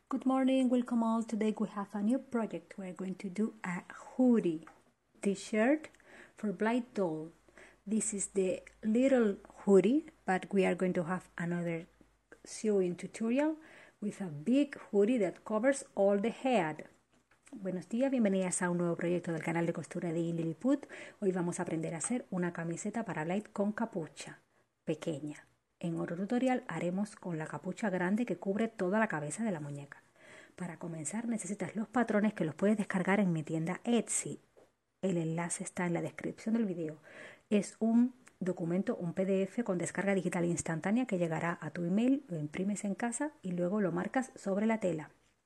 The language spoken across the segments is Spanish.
Good morning, welcome all. Today we have a new project. We're going to do a hoodie t-shirt for Blight doll. This is the little hoodie, but we are going to have another sewing tutorial with a big hoodie that covers all the head. Buenos días, bienvenidas a un nuevo proyecto del canal de costura de Lilliput. Hoy vamos a aprender a hacer una camiseta para Blight con capucha pequeña. En otro tutorial haremos con la capucha grande que cubre toda la cabeza de la muñeca. Para comenzar necesitas los patrones que los puedes descargar en mi tienda Etsy. El enlace está en la descripción del video. Es un documento, un PDF con descarga digital instantánea que llegará a tu email, lo imprimes en casa y luego lo marcas sobre la tela.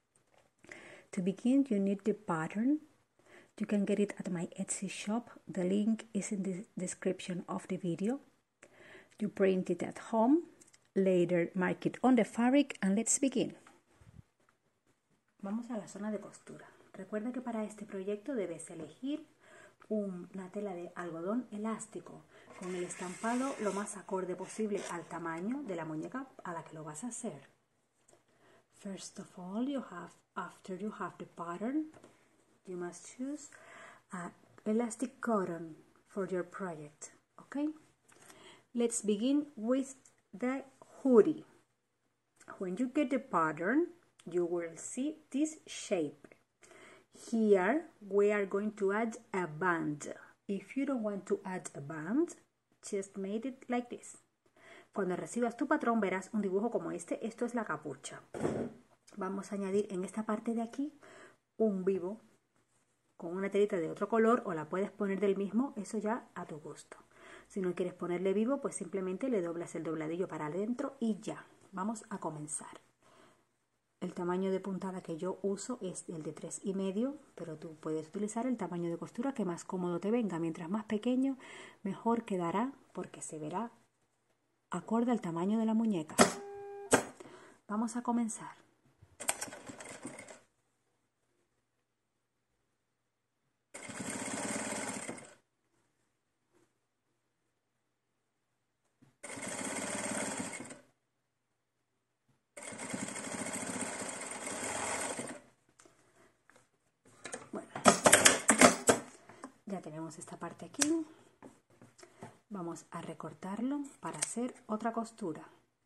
To begin, you need the pattern. You can get it at my Etsy shop. The link is in the description of the video. You print it at home, later mark it on the fabric and let's begin. Vamos a la zona de costura. Recuerda que para este proyecto debes elegir una tela de algodón elástico con el estampado lo más acorde posible al tamaño de la muñeca a la que lo vas a hacer. First of all, after you have the pattern, you must choose elastic cotton for your project, okay? Let's begin with the hoodie. When you get the pattern, you will see this shape. Here we are going to add a band. If you don't want to add a band, just make it like this. Cuando recibas tu patrón verás un dibujo como este. Esto es la capucha. Vamos a añadir en esta parte de aquí un vivo con una telita de otro color o la puedes poner del mismo, eso ya a tu gusto. Si no quieres ponerle vivo, pues simplemente le doblas el dobladillo para adentro y ya. Vamos a comenzar. El tamaño de puntada que yo uso es el de 3,5, pero tú puedes utilizar el tamaño de costura que más cómodo te venga. Mientras más pequeño, mejor quedará porque se verá acorde al tamaño de la muñeca. Vamos a comenzar. Ya tenemos esta parte aquí. Vamos a recortarlo para hacer otra costura.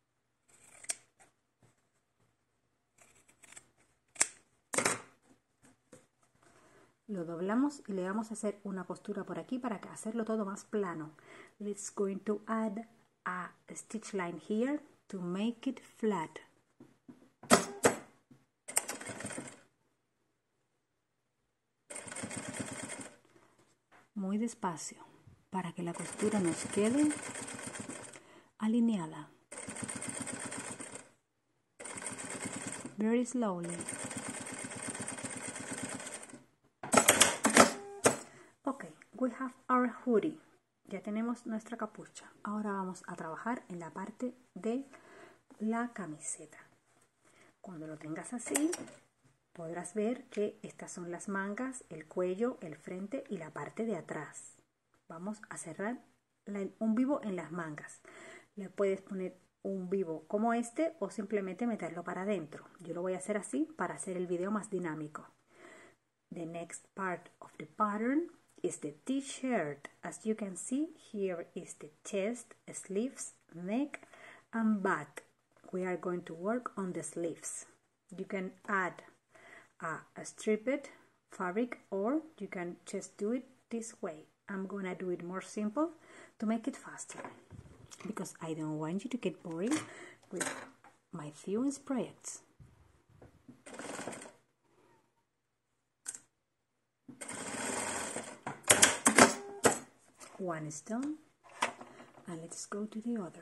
Lo doblamos y le vamos a hacer una costura por aquí para hacerlo todo más plano. Let's going to add a stitch line here to make it flat. Muy despacio para que la costura nos quede alineada. Very slowly. Okay, we have our hoodie. Ya tenemos nuestra capucha. Ahora vamos a trabajar en la parte de la camiseta. Cuando lo tengas así, podrás ver que estas son las mangas, el cuello, el frente y la parte de atrás. Vamos a cerrar un vivo en las mangas. Le puedes poner un vivo como este o simplemente meterlo para adentro. Yo lo voy a hacer así para hacer el video más dinámico. The next part of the pattern is the t-shirt. As you can see, here is the chest, sleeves, neck and back. We are going to work on the sleeves. You can add a striped fabric or you can just do it this way. I'm gonna do it more simple to make it faster because I don't want you to get boring with my sewing projects. One is done and let's go to the other.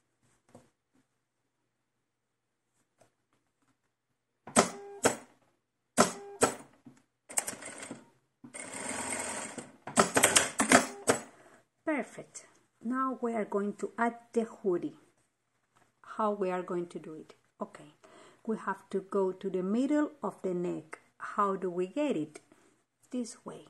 Perfect. Now we are going to add the hoodie. How we are going to do it? Okay, we have to go to the middle of the neck. How do we get it? This way.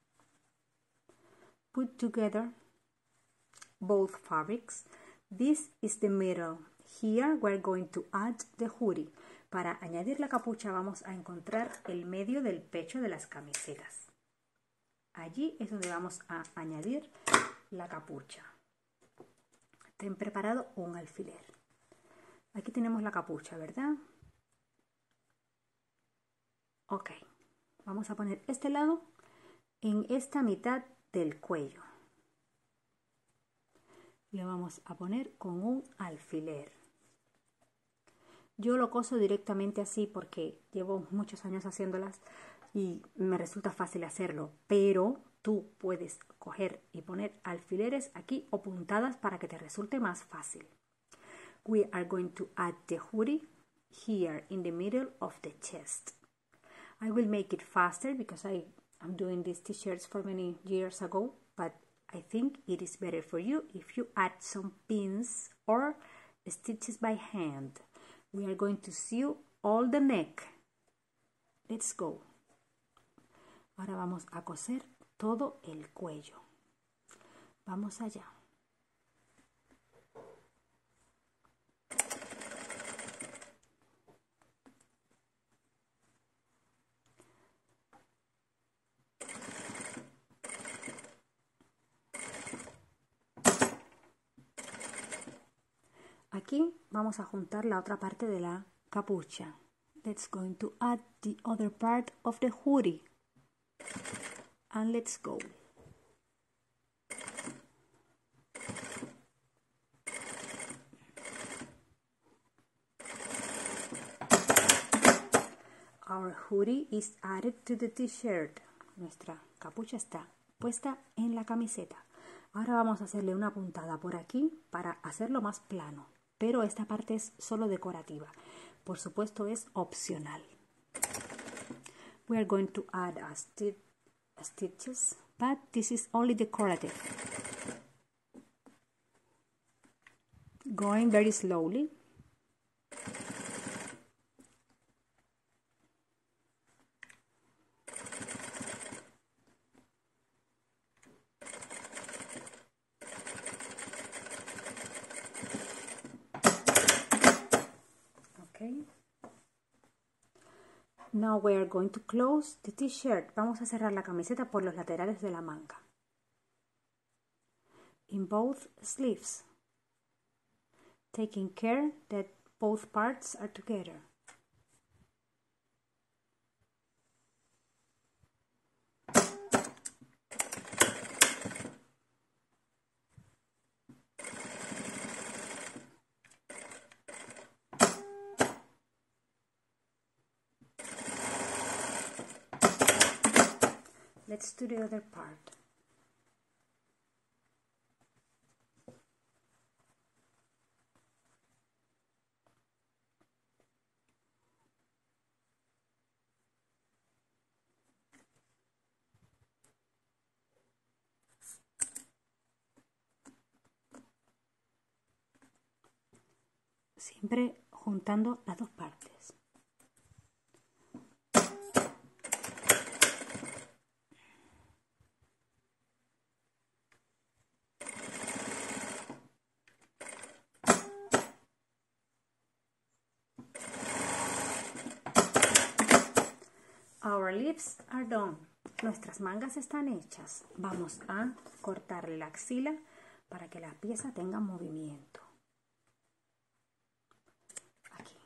Put together both fabrics. This is the middle. Here we're going to add the hoodie. Para añadir la capucha vamos a encontrar el medio del pecho de las camisetas. Allí es donde vamos a añadir la capucha. Ten preparado un alfiler. Aquí tenemos la capucha, ¿verdad? Ok. Vamos a poner este lado en esta mitad del cuello. Le vamos a poner con un alfiler. Yo lo coso directamente así porque llevo muchos años haciéndolas y me resulta fácil hacerlo, pero tú puedes coger y poner alfileres aquí o puntadas para que te resulte más fácil. We are going to add the hoodie here in the middle of the chest. I will make it faster because I'm doing these t-shirts for many years ago, but I think it is better for you if you add some pins or stitches by hand. We are going to sew all the neck. Let's go. Ahora vamos a coser todo el cuello. Vamos allá. Aquí vamos a juntar la otra parte de la capucha. Let's going to add the other part of the hoodie. And let's go. Our hoodie is added to the t-shirt. Nuestra capucha está puesta en la camiseta. Ahora vamos a hacerle una puntada por aquí para hacerlo más plano. Pero esta parte es solo decorativa. Por supuesto es opcional. We are going to add stitches, but this is only decorative. Going very slowly. Now we are going to close the t-shirt. Vamos a cerrar la camiseta por los laterales de la manga. In both sleeves. Taking care that both parts are together. Let's do the other part. Siempre juntando las dos partes. Our leaves are done. Nuestras mangas están hechas. Vamos a cortarle la axila para que la pieza tenga movimiento. Aquí.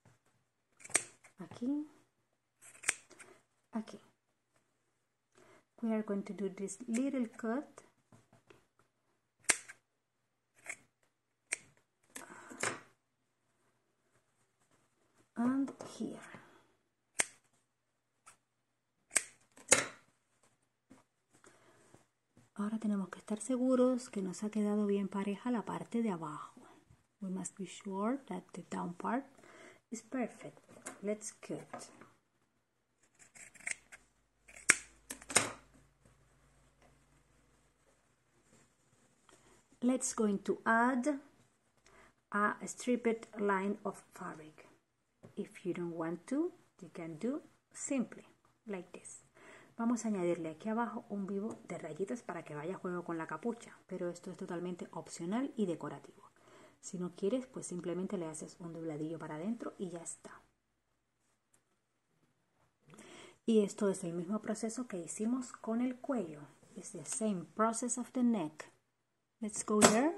Aquí. Aquí. We are going to do this little cut. And here. Ahora tenemos que estar seguros que nos ha quedado bien pareja la parte de abajo. We must be sure that the down part is perfect. Let's cut. Let's going to add a striped line of fabric. If you don't want to, you can do simply like this. Vamos a añadirle aquí abajo un vivo de rayitas para que vaya a juego con la capucha, pero esto es totalmente opcional y decorativo. Si no quieres, pues simplemente le haces un dobladillo para adentro y ya está. Y esto es el mismo proceso que hicimos con el cuello. It's the same process of the neck. Let's go there.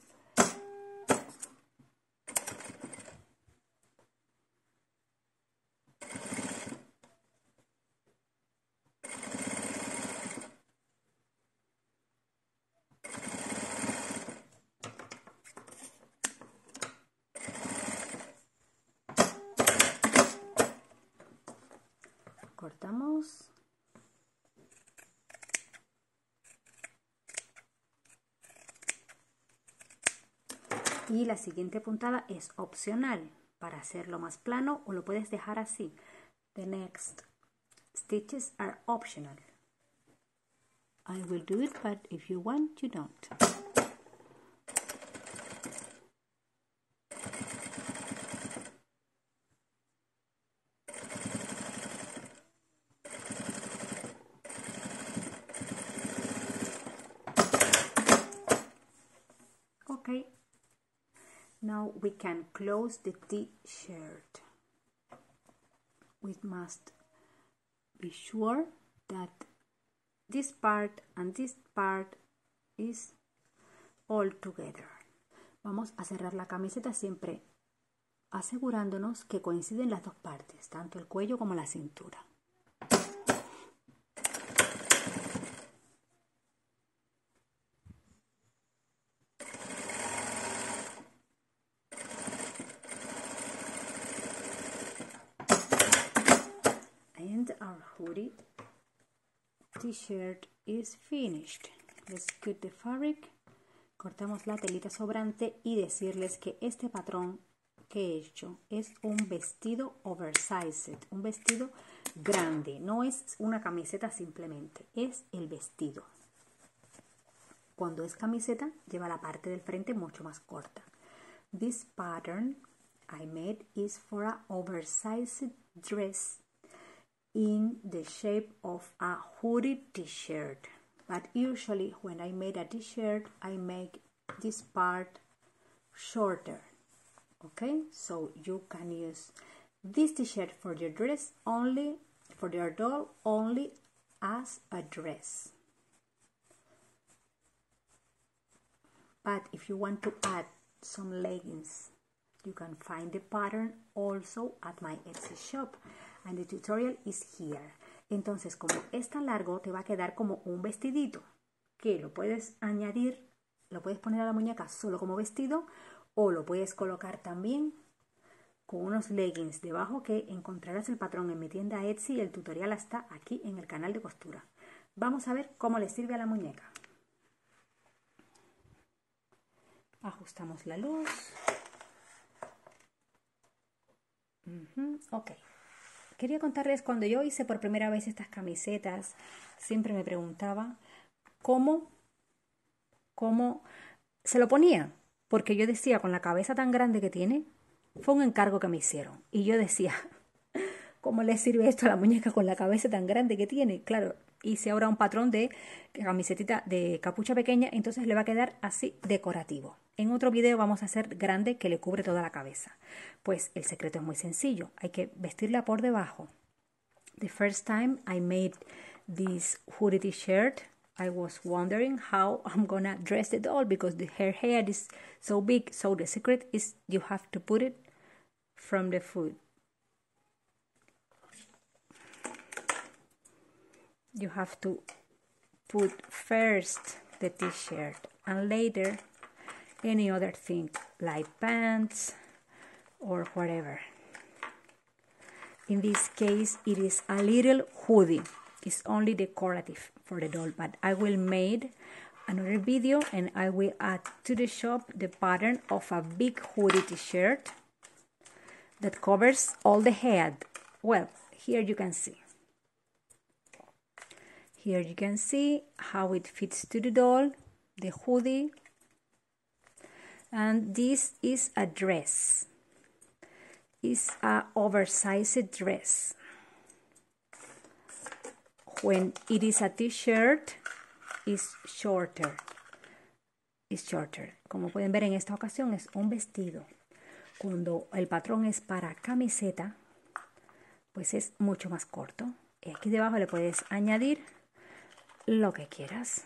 Cortamos. Y la siguiente puntada es opcional para hacerlo más plano o lo puedes dejar así. The next stitches are optional. I will do it, but if you want, you don't. Okay. Now we can close the t-shirt. We must be sure that this part and this part is all together. Vamos a cerrar la camiseta siempre asegurándonos que coinciden las dos partes, tanto el cuello como la cintura. And our hoodie t-shirt is finished. Let's cut the fabric. Cortamos la telita sobrante y decirles que este patrón que he hecho es un vestido oversized, un vestido grande, no es una camiseta simplemente, es el vestido. Cuando es camiseta lleva la parte del frente mucho más corta. This pattern I made is for an oversized dress in the shape of a hoodie t-shirt. But usually when I made a t-shirt, I make this part shorter. Okay, so you can use this t-shirt for your dress only, for your doll only as a dress. But if you want to add some leggings, you can find the pattern also at my Etsy shop. And the tutorial is here. Entonces, como es tan largo, te va a quedar como un vestidito que lo puedes añadir, lo puedes poner a la muñeca solo como vestido o lo puedes colocar también con unos leggings debajo, que encontrarás el patrón en mi tienda Etsy y el tutorial está aquí en el canal de costura. Vamos a ver cómo le sirve a la muñeca. Ajustamos la luz. Ok. Quería contarles, cuando yo hice por primera vez estas camisetas, siempre me preguntaba cómo se lo ponía. Porque yo decía, con la cabeza tan grande que tiene, fue un encargo que me hicieron. Y yo decía, ¿cómo le sirve esto a la muñeca con la cabeza tan grande que tiene? Claro, hice ahora un patrón de camisetita de capucha pequeña, entonces le va a quedar así decorativo. En otro video vamos a hacer grande que le cubre toda la cabeza. Pues el secreto es muy sencillo, hay que vestirla por debajo. The first time I made this hoodie t-shirt, I was wondering how I'm gonna dress the doll because her head is so big. So the secret is you have to put it from the foot. You have to put first the t-shirt and later any other thing like pants or whatever. In this case, it is a little hoodie. It's only decorative for the doll, but I will make another video and I will add to the shop the pattern of a big hoodie t-shirt that covers all the head. Well, here you can see. Here you can see how it fits to the doll, the hoodie. And this is a dress. It's an oversized dress. When it is a t-shirt, it's shorter. It's shorter. Como pueden ver, en esta ocasión es un vestido. Cuando el patrón es para camiseta, pues es mucho más corto. Aquí debajo le puedes añadir lo que quieras.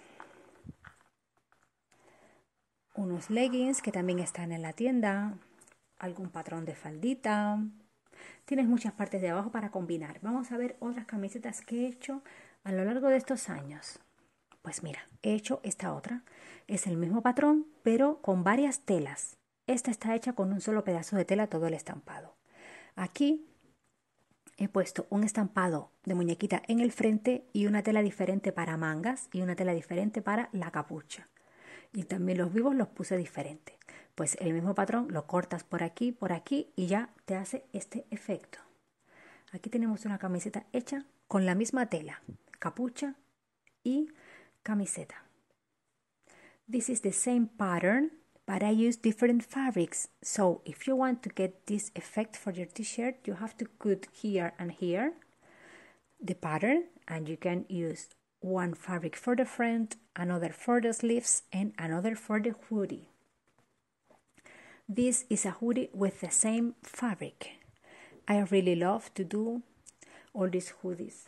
Unos leggings que también están en la tienda, algún patrón de faldita. Tienes muchas partes de abajo para combinar. Vamos a ver otras camisetas que he hecho a lo largo de estos años. Pues mira, he hecho esta otra. Es el mismo patrón, pero con varias telas. Esta está hecha con un solo pedazo de tela, todo el estampado. Aquí he puesto un estampado de muñequita en el frente y una tela diferente para mangas y una tela diferente para la capucha. Y también los vivos los puse diferente. Pues el mismo patrón lo cortas por aquí y ya te hace este efecto. Aquí tenemos una camiseta hecha con la misma tela, capucha y camiseta. This is the same pattern, but I use different fabrics. So if you want to get this effect for your t-shirt, you have to cut here and here the pattern, and you can use one fabric for the front, another for the sleeves, and another for the hoodie. This is a hoodie with the same fabric. I really love to do all these hoodies.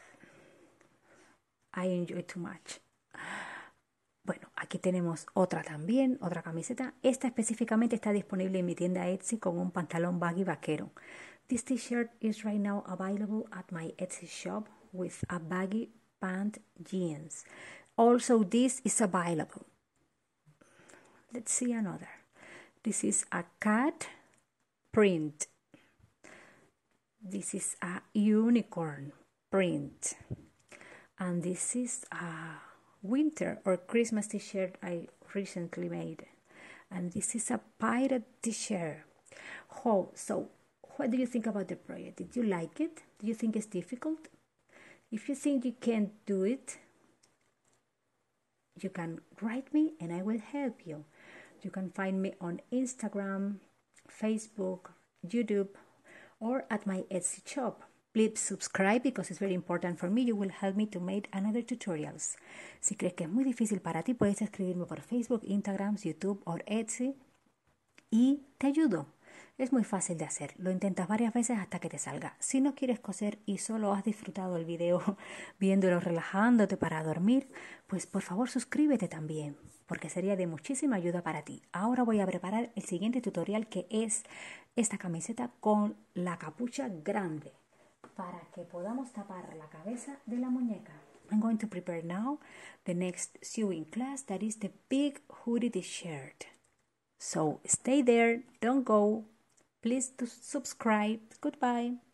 I enjoy too much. Bueno, aquí tenemos otra también, otra camiseta. Esta específicamente está disponible en mi tienda Etsy con un pantalón baggy vaquero. This t-shirt is right now available at my Etsy shop with a baggy pant jeans. Also, this is available. Let's see another. This is a cat print. This is a unicorn print. And this is a winter or Christmas t-shirt I recently made. And this is a pirate t-shirt. So what do you think about the project? Did you like it? Do you think it's difficult? If you think you can't do it, you can write me and I will help you. You can find me on Instagram, Facebook, YouTube, or at my Etsy shop. Please subscribe because it's very important for me. You will help me to make another tutorials. Si crees que es muy difícil para ti, puedes escribirme por Facebook, Instagram, YouTube o Etsy y te ayudo. Es muy fácil de hacer. Lo intentas varias veces hasta que te salga. Si no quieres coser y solo has disfrutado el video viéndolo relajándote para dormir, pues por favor suscríbete también, porque sería de muchísima ayuda para ti. Ahora voy a preparar el siguiente tutorial, que es esta camiseta con la capucha grande, para que podamos tapar la cabeza de la muñeca. I'm going to prepare now the next sewing class, that is the big hoodie t-shirt. So stay there, don't go. Please subscribe. Goodbye.